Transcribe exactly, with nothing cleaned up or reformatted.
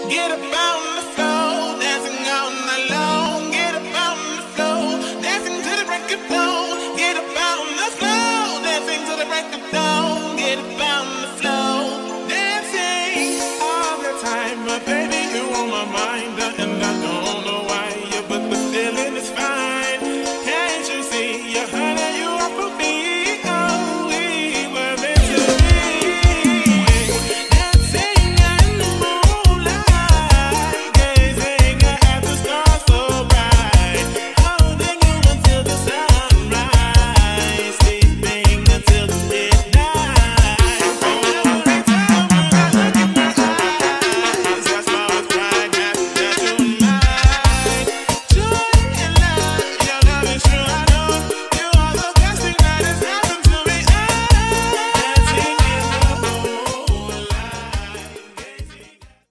Get up on the floor, dancing all night long. Get up on the floor, dancing to the break of dawn. Get up on the floor, dancing to the break of dawn. Get up on the floor.